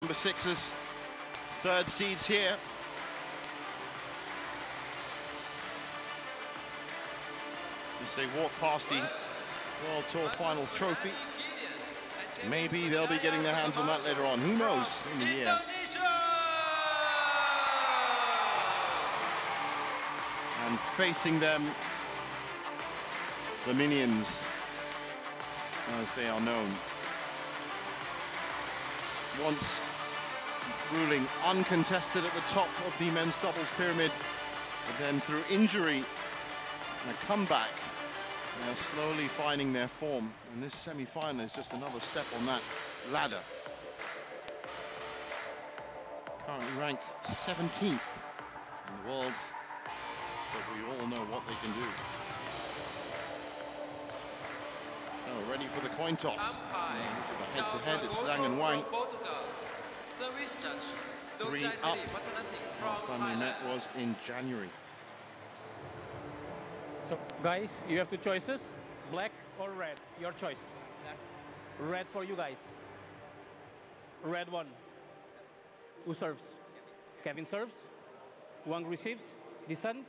number 6s, third seeds here. As they walk past the World Tour Finals trophy. Maybe they'll be getting their hands on that later on. Who knows in the year? And facing them, the Minions, as they are known. Once ruling uncontested at the top of the men's doubles pyramid, but then through injury and a comeback, they're slowly finding their form, and this semi-final is just another step on that ladder. Currently ranked 17th in the world, but we all know what they can do. So ready for the coin toss. Head-to-head, it's Liang and Wang. 3 up. Last time we met was in January. So guys, you have two choices, black or red, your choice. Red for you guys. Red one. Who serves? Kevin serves. Wang receives. Descend.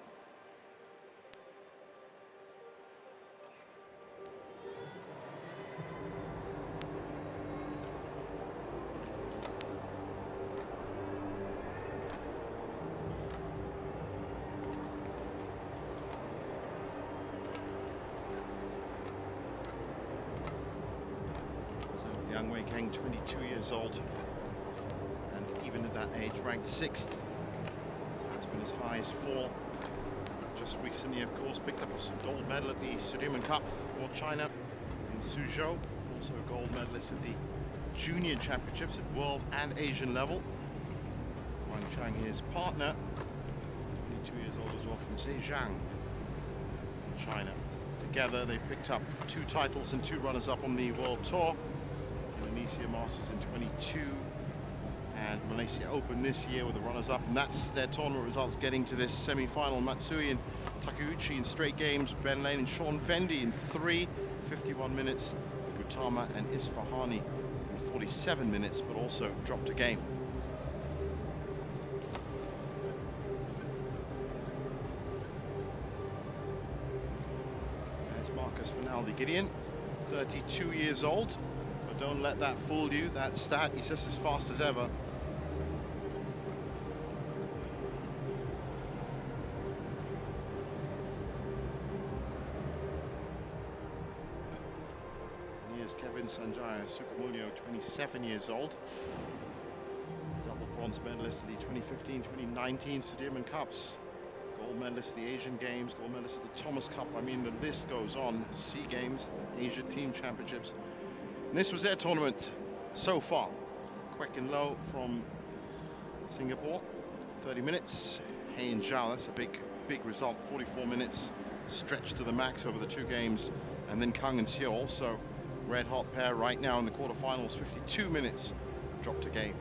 Liang, 22 years old, and even at that age ranked 6th. So that's been as high as 4. Just recently, of course, picked up a gold medal at the Sudirman Cup for China in Suzhou. Also a gold medalist at the Junior Championships at world and Asian level. Wang Chang, his partner, 22 years old as well, from Zhejiang, China. Together, they picked up 2 titles and 2 runners-up on the World Tour. Indonesia Masters in 22 and Malaysia Open this year with the runners-up, and that's their tournament results getting to this semi-final. Matsui and Takeuchi in straight games, Ben Lane and Sean Vendy in 3, 51 minutes, Gautama and Isfahani in 47 minutes, but also dropped a game. There's Marcus Finaldi Gideon, 32 years old. Don't let that fool you, that stat, he's just as fast as ever. And here's Kevin Sanjaya Sukamuljo, 27 years old. Double bronze medalist at the 2015-2019 Sudirman Cups. Gold medalist at the Asian Games, gold medalist at the Thomas Cup. I mean, the list goes on. SEA Games, Asia Team Championships. And this was their tournament so far. Kwek and Low from Singapore, 30 minutes. Hei and Zhao, that's a big result, 44 minutes, stretched to the max over the 2 games. And then Kang and Seo, also red hot pair right now in the quarterfinals, 52 minutes, dropped a game.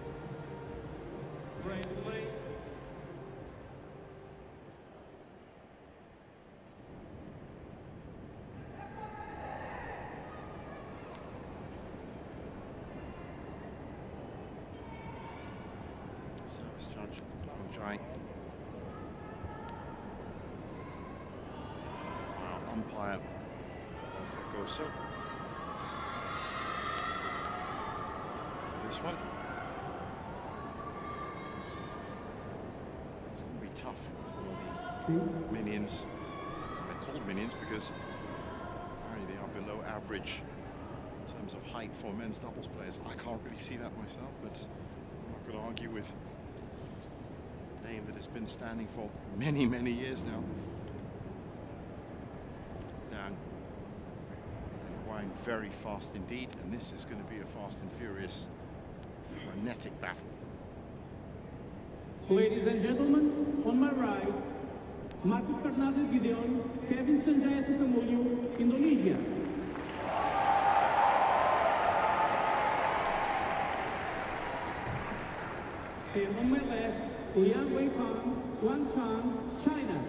Judge Wang, umpire GAZOO for this one. It's going to be tough for the Minions. They're called Minions because apparently they are below average in terms of height for men's doubles players. I can't really see that myself, but I'm not going to argue with name that has been standing for many, many years now. Liang and Wang very fast indeed, and this is going to be a fast and furious, frenetic battle. Ladies and gentlemen, on my right, Marcus Fernando Gideon, Kevin Sanjaya Sukamuljo, Indonesia. And on my left, Liang Weipeng, Wang Chang, China.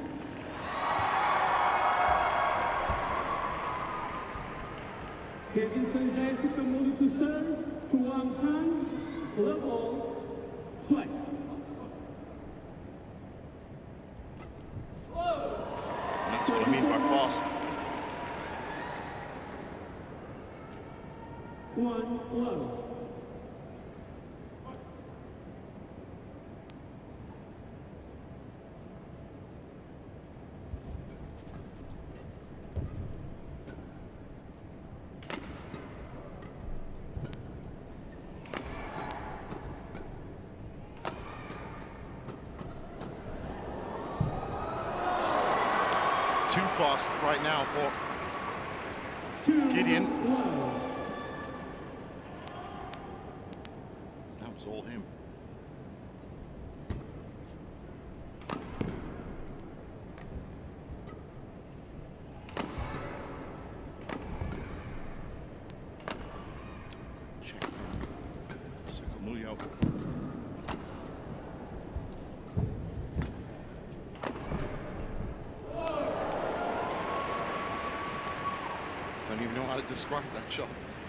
Kevin Sanjaya Sukamuljo to serve to Wang Chang, level, play. And that's what I mean by fast. 1 low. Too fast right now for Gideon. That was all him. Check from Sukamuljo. Don't even know how to describe that shot.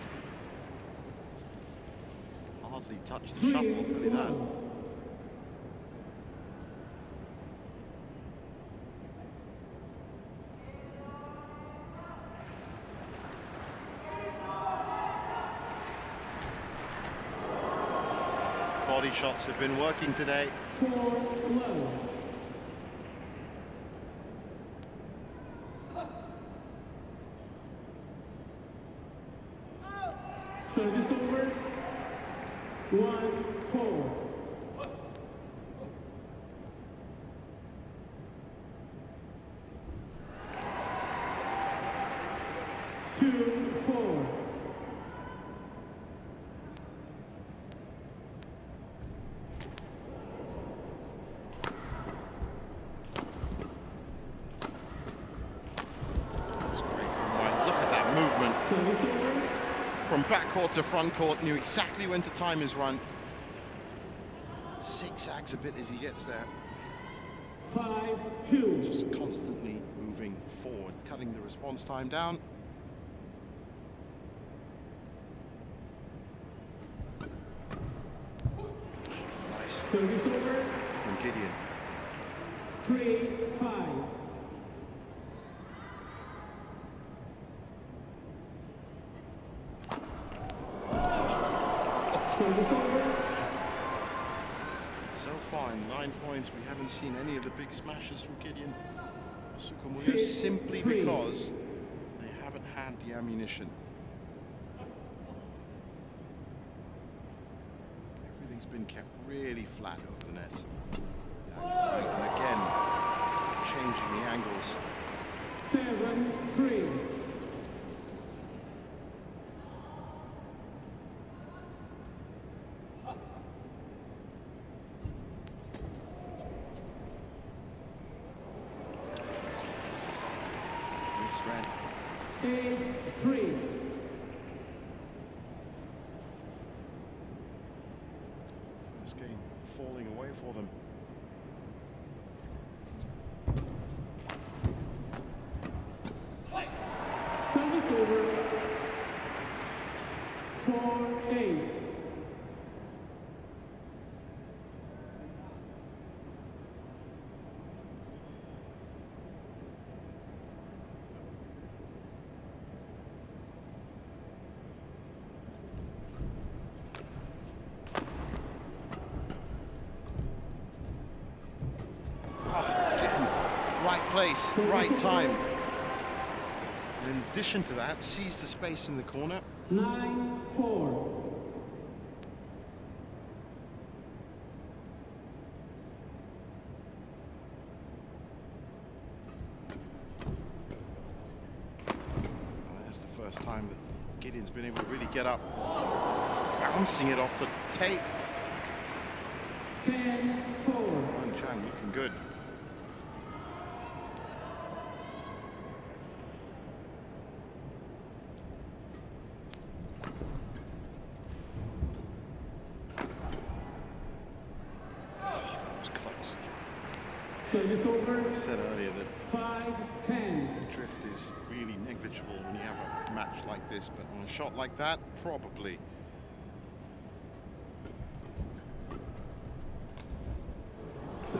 Hardly touched the shuttle, I'll tell you that. Body shots have been working today. 4 low. Service over. 1-4. Two, 4. That's great from Wang. Look at that movement. Service over. From back court to front court, knew exactly when to time his run. Zigzags a bit as he gets there. 5-2. Just constantly moving forward, cutting the response time down. Nice. Service over. From Gideon. 3-5. Service over. So far in 9 points, we haven't seen any of the big smashes from Gideon or Sukamuljo, simply 6-3. because they haven't had the ammunition. Everything's been kept really flat over the net. And again, changing the angles. 7-3. Misread. 8-3. First game falling away for them. Service over. 4-8. Right place, right time. And in addition to that, sees the space in the corner. 9-4. That's the first time that Gideon's been able to really get up, bouncing it off the tape. 10-4. Wang looking good. Service over. I said earlier that 5-10. drift is really negligible when you have a match like this, but on a shot like that, probably.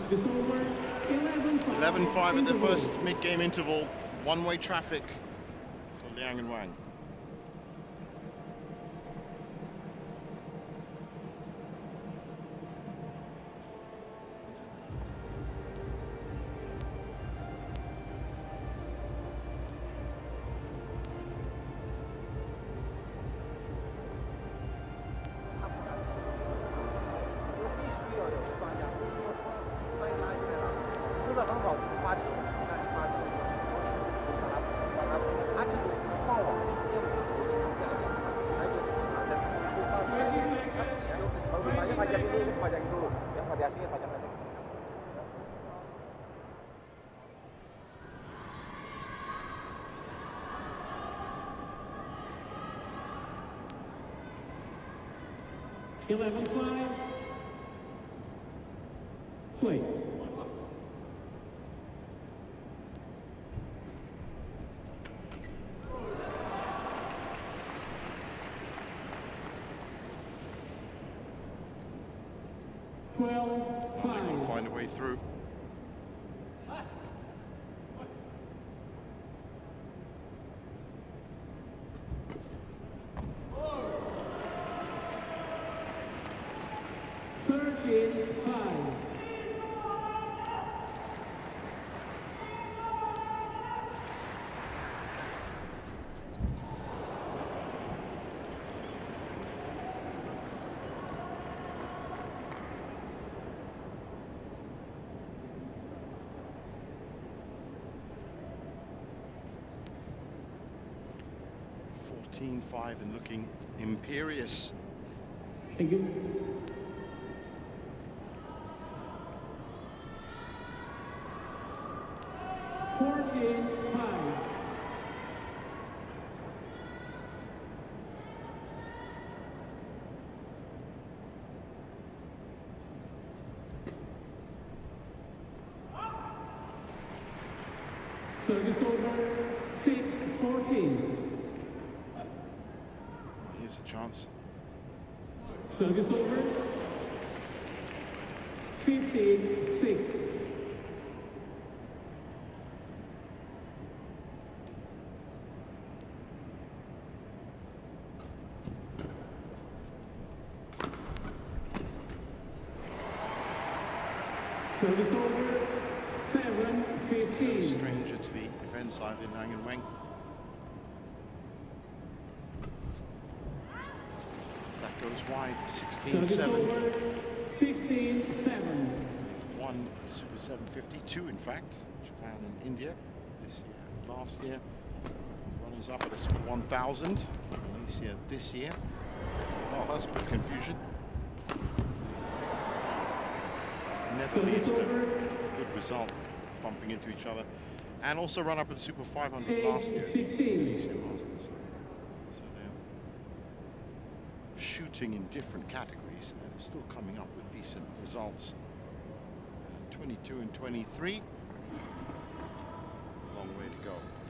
Service over, 11-5. 11-5 at the first mid-game interval. One-way traffic for Liang and Wang. Play. Find a way through. Five and looking imperious. Thank you. Service over, 6-14. Here's a chance. Service over, 15-6. Service over, 7-15. Stranger to the event side in Liang and Wang. That goes wide, 16-7. 16-7. One Super 752, in fact. Japan and India this year. Last year, runners up at a Super 1000. Malaysia this year. Oh, that's a bit of confusion. Never leads to a good result, bumping into each other. And also run up at the Super 500 last year. 16. Masters. Shooting in different categories and still coming up with decent results. 22 and 23. Long way to go.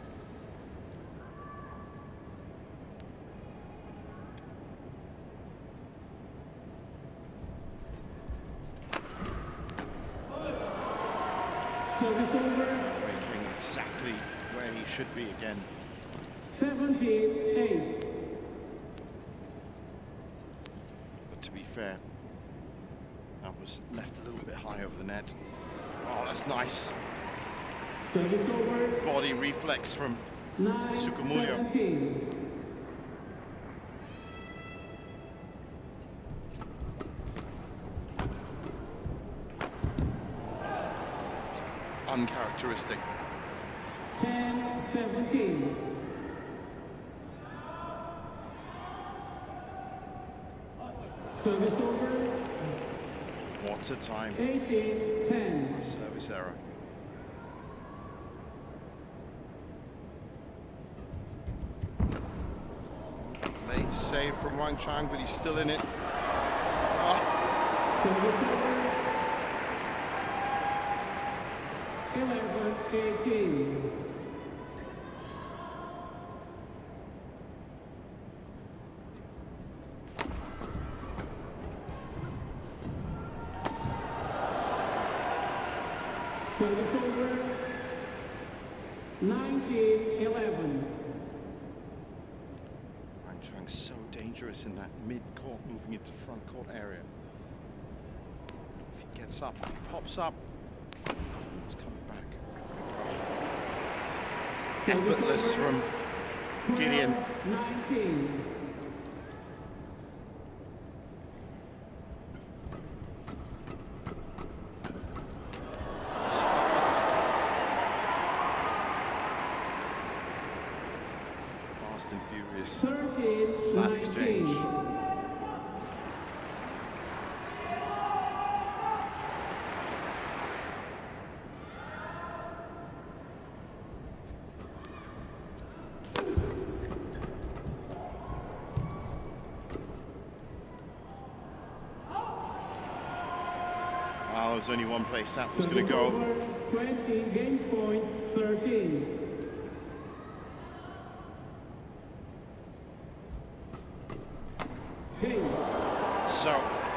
Service over. Breaking exactly where he should be again. 17-8. To be fair, that was left a little bit high over the net. Oh, that's nice. Service over. Body reflex from Sukamuljo. 9-17. Uncharacteristic. 10-17. Service over. What a time. 18-10. Service error. Late save from Wang Chang, but he's still in it. Oh. Service over. 11-18. Service over. 19-11. Wang Chang's so dangerous in that mid-court, moving into front court area. If he gets up, if he pops up, he's coming back. Effortless from Gideon. 19. Fast and furious. 13, Flat 19. exchange. Well, there was only one place that was going to go. 20, game point 13. Game. So,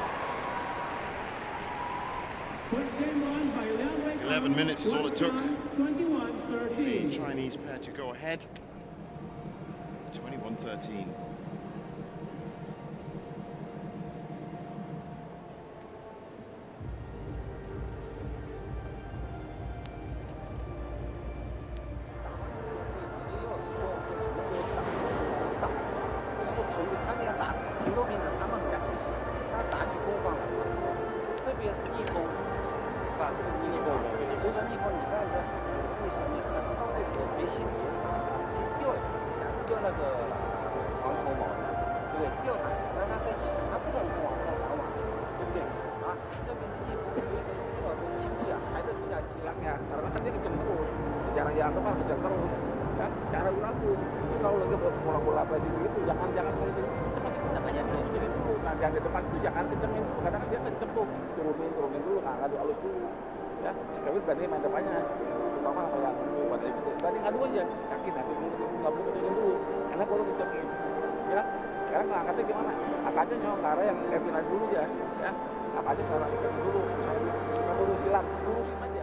First game won by Liang. 11 minutes is all it took. 21-13. The Chinese pair to go ahead. 21-13. Jarang-jarang depan kejar terus, kan? Jangan ragu-ragu. Kalau lagi bola-bola plastik itu, jangan cepat kencang aja dulu, kecilin dulu. Nah, yang di depan itu jangan kencengin dulu. Kadang dia kenceng tuh, turunin dulu, nah, ngadu halus dulu. Ya, sekali berani main depannya. Terutama apa yang pada itu, berani ngadu aja. Yakin nanti dulu, nggak perlu kencengin dulu. Karena kalau kencengin, ya. Sekarang angkatnya gimana? Angkatnya nyong ke arah yang Kevin aja dulu ya. Angkatnya ke arah Kevin dulu. Kita lurus hilang, lurusin aja.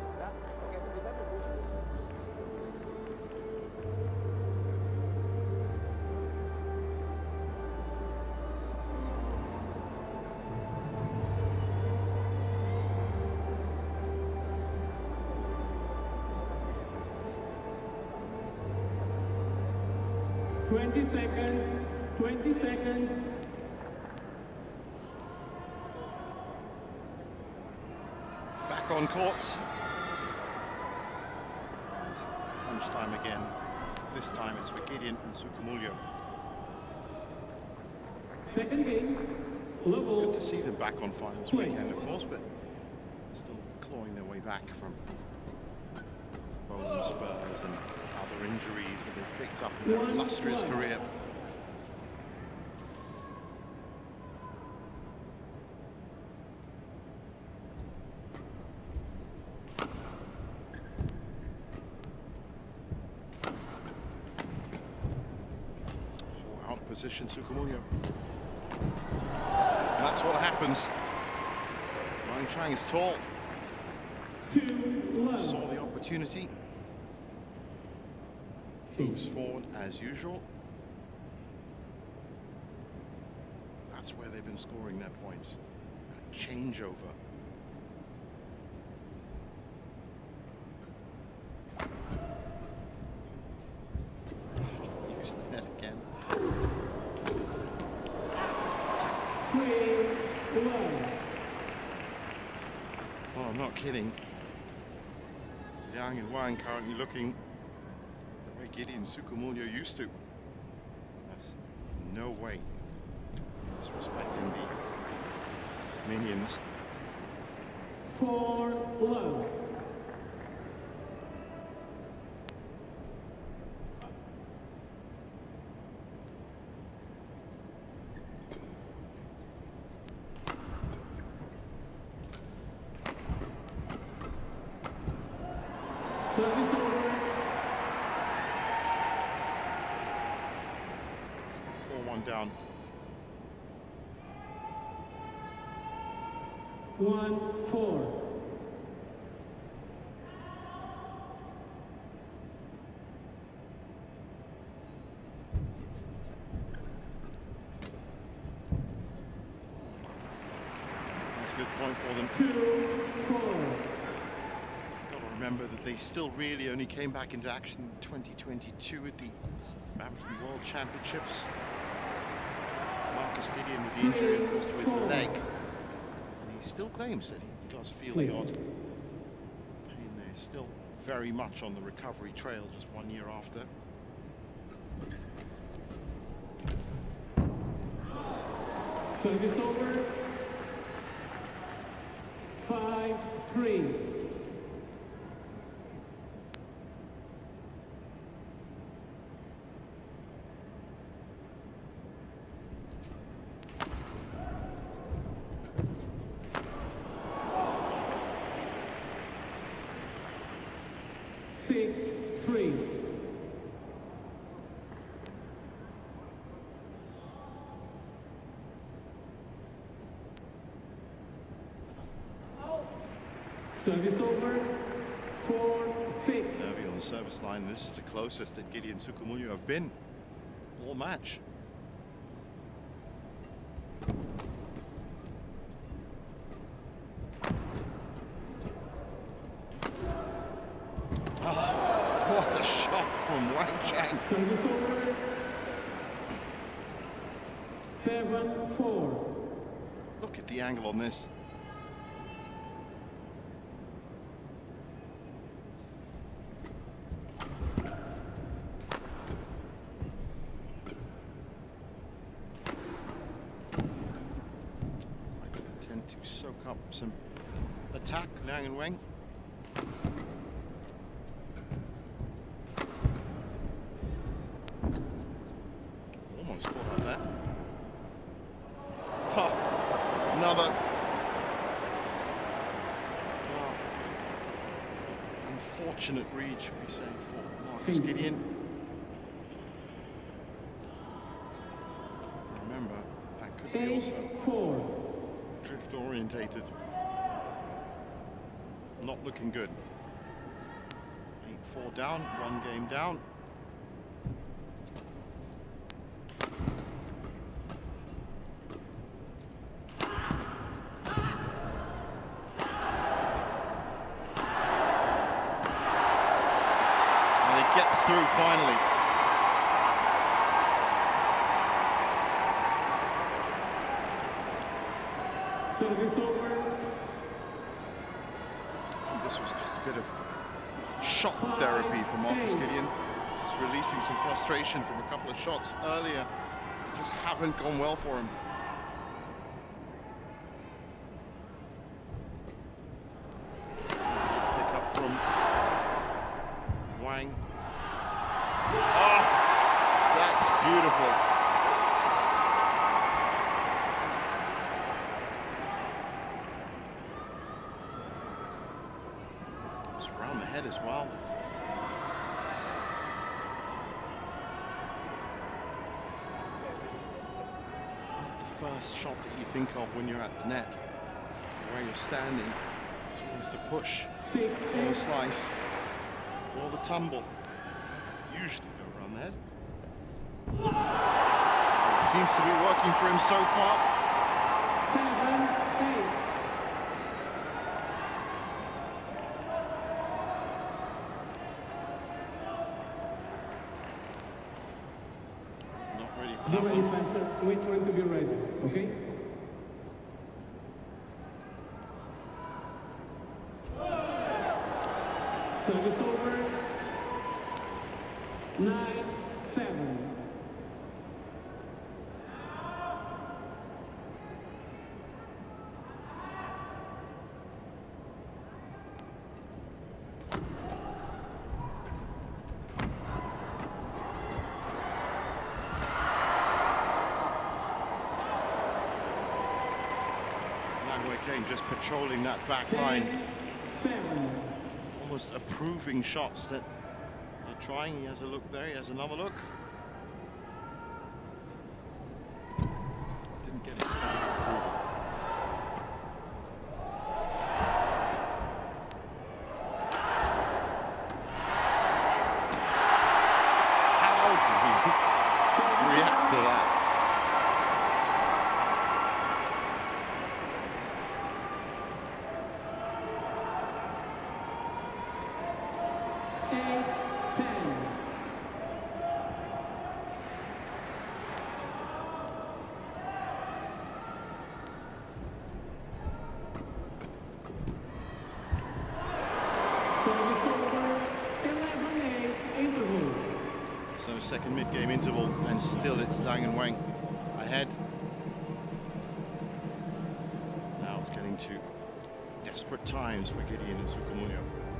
20 seconds, 20 seconds. Back on court. And crunch time again. This time it's for Gideon and Sukamuljo. Second game, level. It's good to see them back on finals weekend, of course, but still clawing their way back from bone spurs and other injuries that they've picked up in their illustrious career. Out of position, Sukamuljo. And that's what happens. Wang Chang is tall. Saw the opportunity. Moves forward as usual. That's where they've been scoring their points. A changeover. Use the net again. 3-1. Oh, I'm not kidding. Liang and Wang currently looking the way Gideon Sukamuljo used to. That's no way. He's respecting the minions. 4-1. Service over. 4-1 down. 1-4. a good point for them. 2-4. Got to remember that they still really only came back into action in 2022 at the Badminton World Championships. Marcus Gideon with the injury, of course, to his leg. And he still claims that he does feel the odd pain there. Still very much on the recovery trail, just 1 year after. Service over. 5-3. Service over, 4-6. Nervy on the service line. This is the closest that Gideon Sukamuljo have been all match. Oh, what a shot from Wang. Service over, 7-4. Look at the angle on this. To soak up some attack, Liang and Wang. Almost caught out there. Ha! Another. Unfortunate read, should we say, for Marcus Gideon. Remember, that could be also 8-4. drift orientated. Not looking good. 8-4 down, 1 game down. And it gets through finally. Service over. I think this was just a bit of shock therapy for Marcus Gideon. Just releasing some frustration from a couple of shots earlier that just haven't gone well for him. Pick up from Wang. Oh, that's beautiful. Around the head as well. Not the first shot that you think of when you're at the net. Where you're standing, it's always the push, or the slice, or the tumble. Usually go around the head. It seems to be working for him so far. 7-8. Be ready faster. Wait for him to be ready, okay? Service over. 9-7. Just patrolling that back line. 10-7. Almost approving shots that they're trying. He has a look there, he has another look. Didn't get his stamp approval. How did he react to that? second mid-game interval, and still it's Liang and Wang ahead. Now it's getting to desperate times for Gideon and Sukamuljo.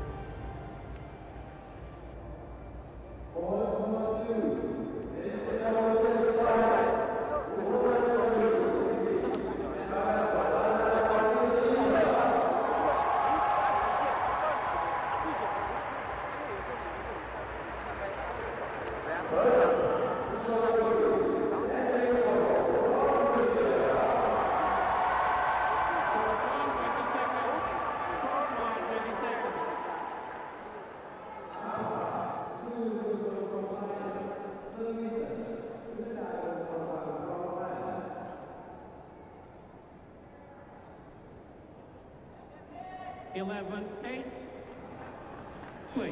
Play.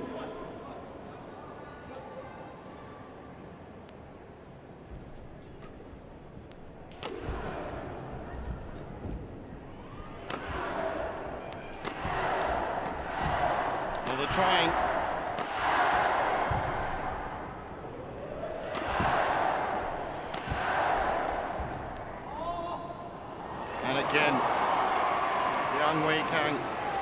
Well, they're trying. And again, Liang Wei-Kang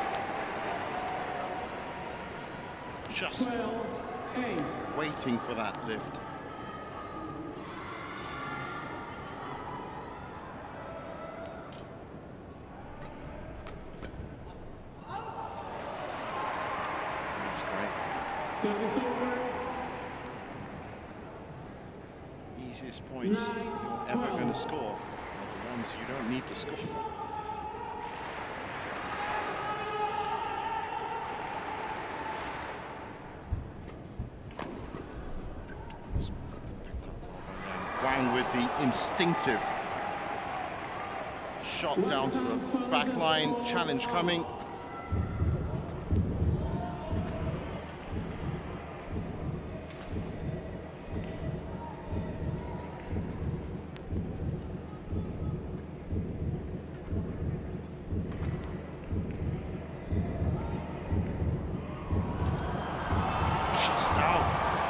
just 12-8. waiting for that lift. That's great. Service over. Easiest points you're ever going to score are the ones you don't need to score. Wang with the instinctive shot down to the back line, challenge coming. Just out.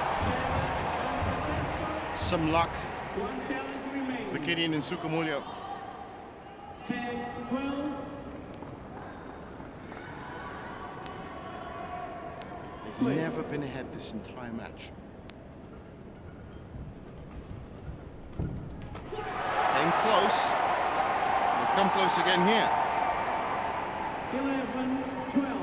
Some luck for Gideon and Sukamuljo. 10-12. They've never been ahead this entire match. Came close. They'll come close again here. 11-12.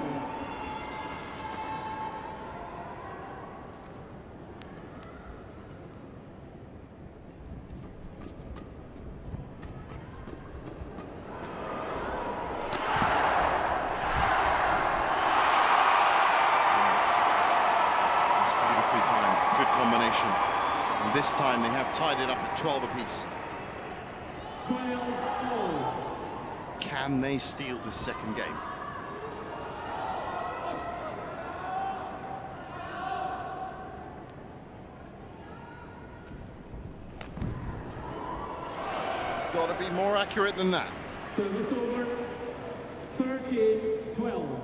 And this time they have tied it up at 12 apiece. 12-all. Can they steal the second game? Got to be more accurate than that. Service over. 13-12.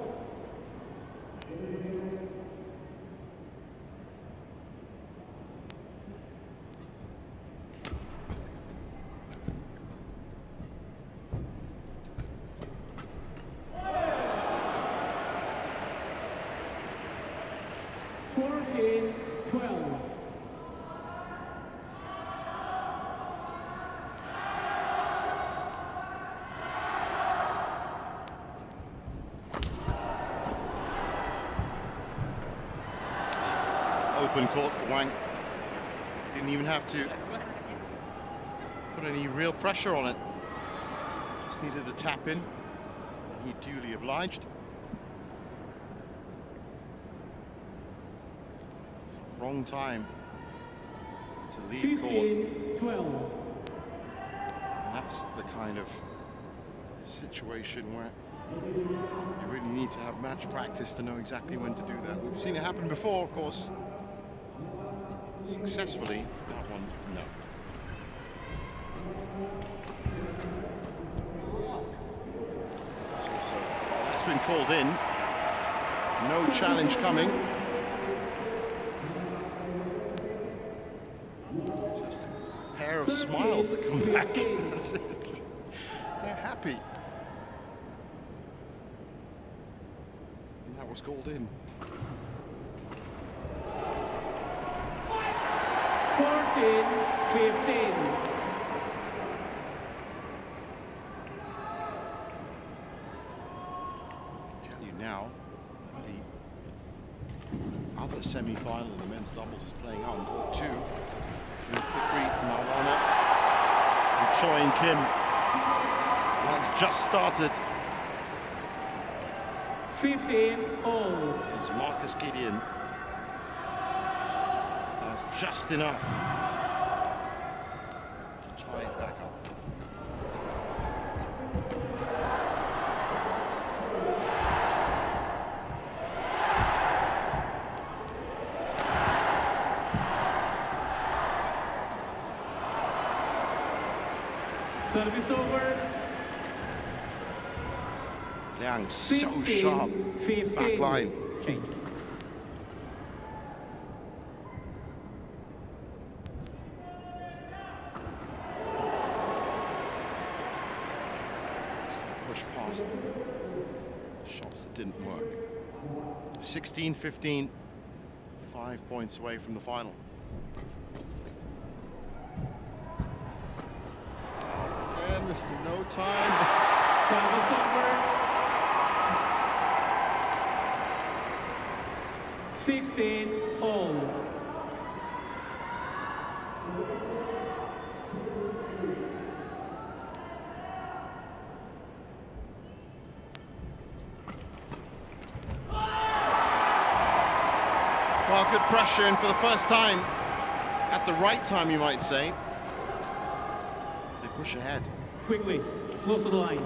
Open court for Wang. Didn't even have to put any real pressure on it. Just needed a tap in. He duly obliged. Wrong time to leave court. 15-12. That's the kind of situation where you really need to have match practice to know exactly when to do that. We've seen it happen before, of course. Successfully, that one, no. So that's been called in. No challenge coming. back. 15. That's it. They're happy. And that was called in. 14-15. Tell you now that the other semi-final in the men's doubles is playing on court 2. Fikri, Maulana, and Choi and Kim. That's just started. 15 all. As Marcus Gideon. That's just enough to tie it back up. Service over. Liang, so 16, sharp. 15. Back line. Change. Push past shots that didn't work. 16-15, 5 points away from the final. And there's no time. Service over. 16 all. Well, good pressure, and for the first time, at the right time, you might say, they push ahead. Quickly, close to the line.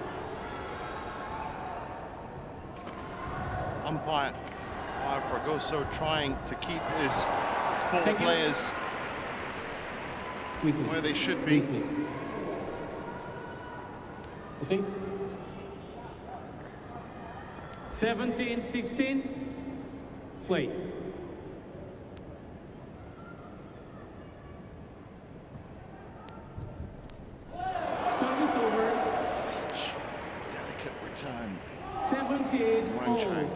Umpire Fragoso trying to keep his four Thank you. players Quickly. where they should be. Quickly. Okay. 17-16. Play. Service over. Such a delicate return. 17 Wang all. Chang.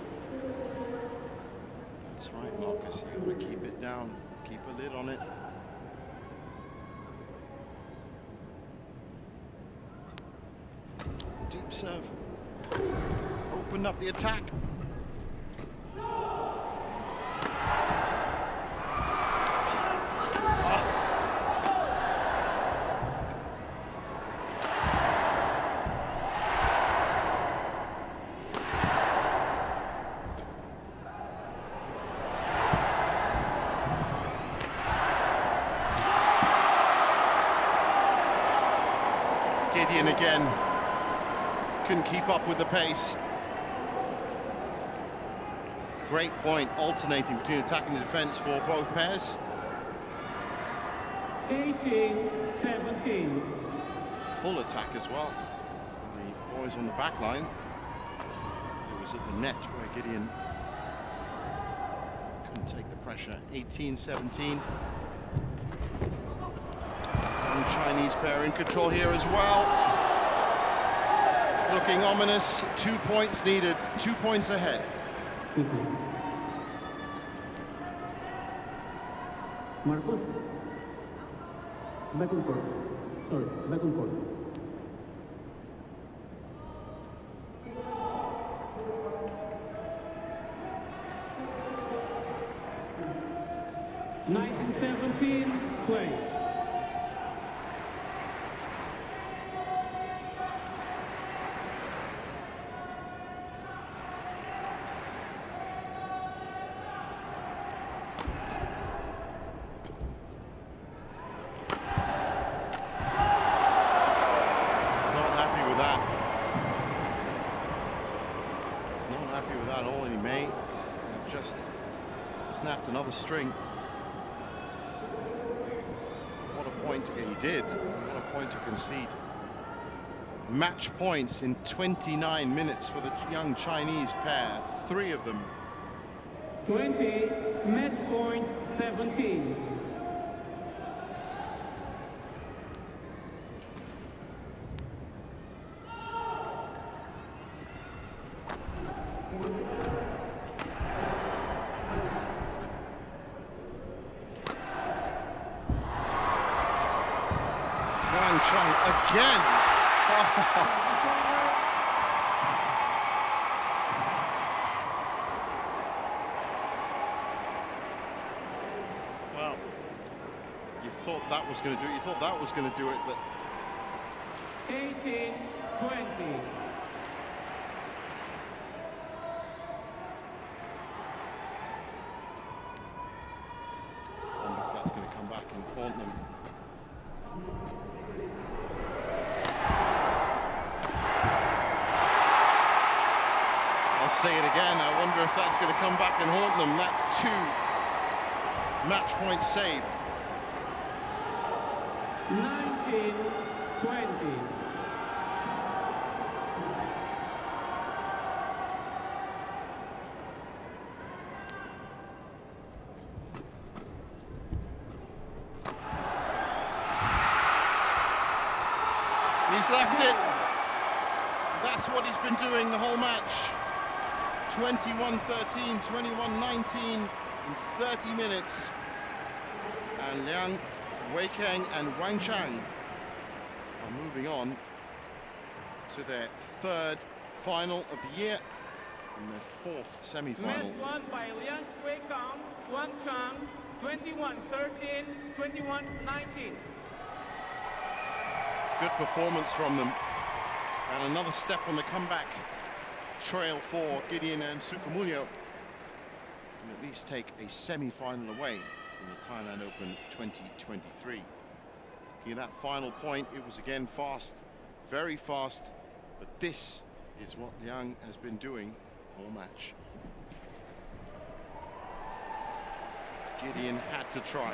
That's right, Marcus. You got to keep it down, keep a lid on it. Deep serve. Opened up the attack. Gideon again. Couldn't keep up with the pace. Great point, alternating between attack and defense for both pairs. 18-17. Full attack as well for the boys on the back line. It was at the net where Gideon couldn't take the pressure. 18-17. Young Chinese pair in control here as well. It's looking ominous. 2 points needed, 2 points ahead. Marcus, back on court. Sorry, back on court. (1917) play. Another string. What a point he did. What a point to concede. Match points in 29 minutes for the young Chinese pair. 3 of them. 20, match point 17. Wang Chang again. Well, you thought that was going to do it. You thought that was going to do it, but 18-20. I wonder if that's going to come back and haunt them. I'll say it again. I wonder if that's going to come back and haunt them. That's 2 match points saved. 19-20. He's left it. That's what he's been doing the whole match. 21-13, 21-19 in 30 minutes. And Liang, Wei Keng and Wang Chang are moving on to their 3rd final of the year and their 4th semi-final. Match won by Liang, Wei Keng, Wang Chang, 21-13, 21-19. Good performance from them. And another step on the comeback trail for Gideon and Sukamuljo, and at least take a semi-final away in the Thailand Open 2023. Looking at that final point, it was again fast, very fast, but this is what Liang has been doing all match. Gideon had to try.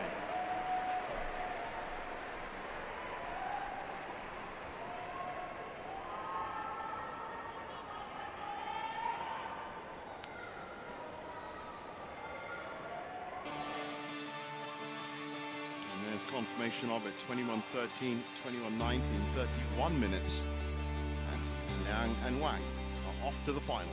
Confirmation of it, 21-13, 21-19, 31 minutes, and Liang and Wang are off to the final.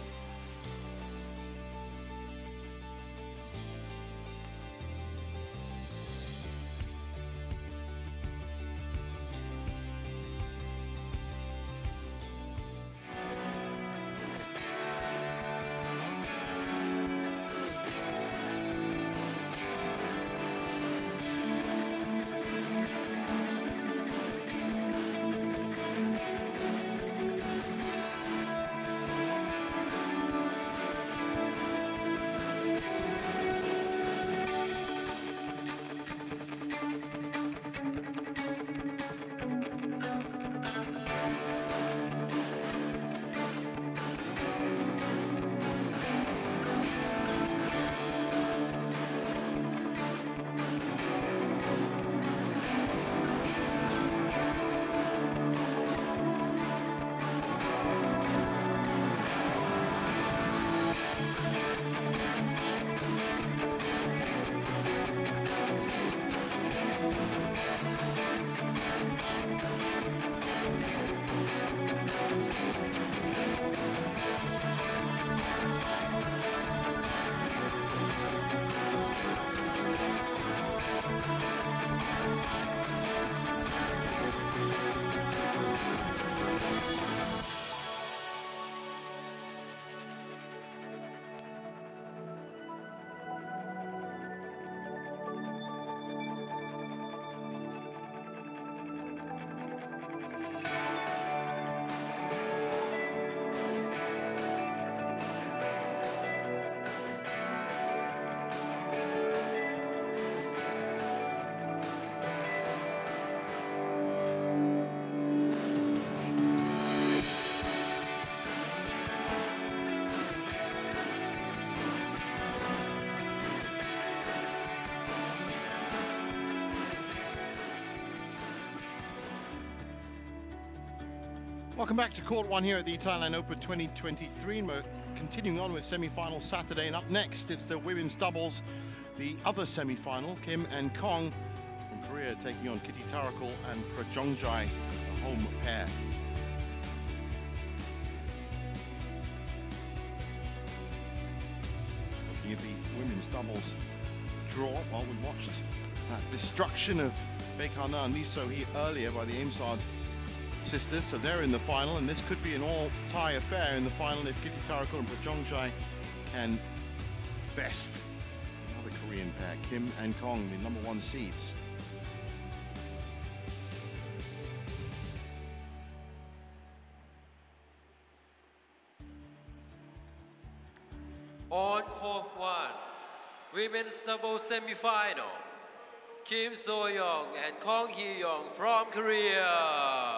Welcome back to Court 1 here at the Thailand Open 2023, and we're continuing on with semi-final Saturday, and up next it's the women's doubles, the other semi-final, Kim and Kong from Korea taking on Kitty Tarakul and Prajongjai, the home pair. Speaking of the women's doubles draw, well, we watched that destruction of Bekhana and Lee So-hee earlier by the Aimsard sisters, so they're in the final, and this could be an all-tie affair in the final if Kitty Tarakul and Prajongjai can best another Korean pair, Kim and Kong, the #1 seeds. On court 1, women's double semi-final, Kim So-young and Kong Hee-young from Korea.